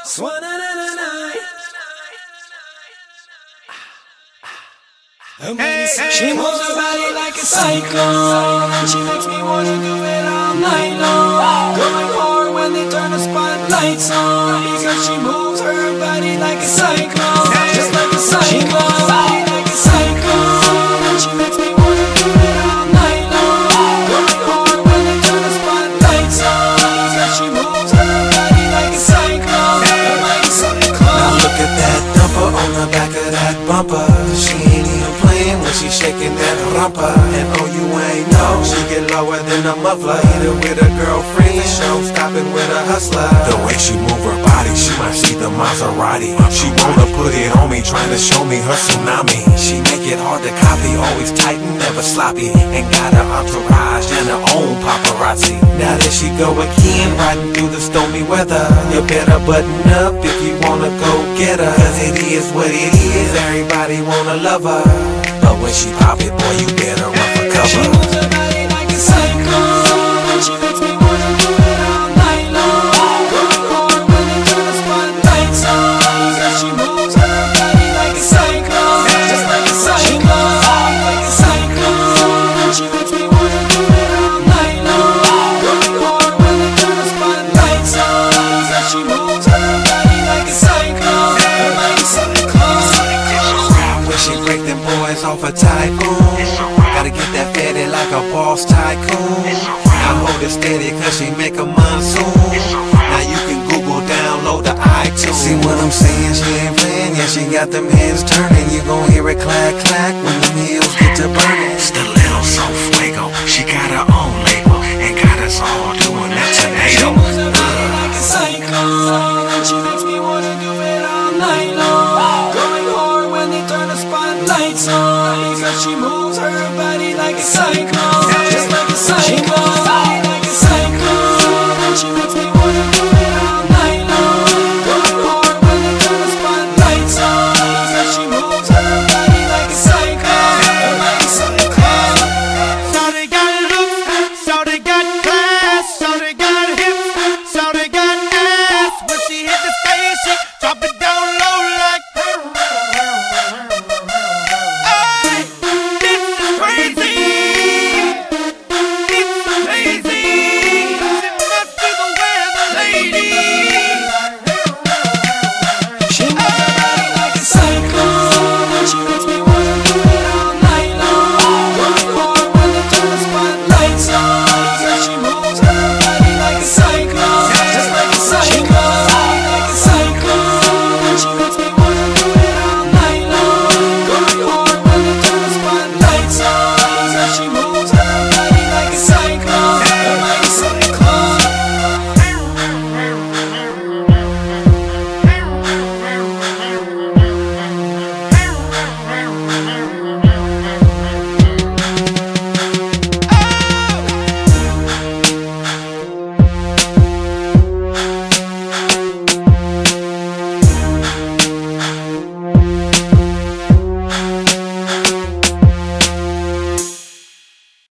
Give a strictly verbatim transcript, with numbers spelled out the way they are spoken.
Hey, she moves her body like a cyclone, and she makes me wanna do it all night long. Going hard when they turn the spotlights on, because she moves her body like a cyclone, just like a cyclone. She moves her body like a cyclone, and she makes me wanna do it all night long. Going hard when they turn the spotlights on, because she moves her body like a cyclone, like a cyclone. Now look at that dumper on the back of that bumper. She ain't even playing when she shaking that rumpa. And oh, you ain't know, she get lower than a muffler. Either with a girlfriend, show stopping with a hustler. The way she move her body, she might see the Maserati. She wanna put it on me, trying to show me her tsunami. She make it hard to copy, always tight and never sloppy. And got her entourage and her own paparazzi. Now there she go again, riding through the stormy weather. You better button up if you wanna go get her, cause it is what it is, everybody wanna love her. But when she pop it, boy, you better run for cover. She moves her body like a cyclone, and she makes me wanna do it all night long. Going hard when they turn the spotlights on, because she moves her body like a cyclone, just like a cyclone. She moves her body like a cyclone, and she makes me wanna do it all night long. Going hard when they turn the spotlights on, because she moves her body like a cyclone, like a cyclone. When she break them boys off a tycoon, gotta get that fatty like a boss tycoon. Now hold it steady cause she make a monsoon. Now you can Google, download the iTunes. See what I'm saying? She ain't playing, yeah, she got them heads turning. You gon' hear it clack clack when the heels get to burning. Still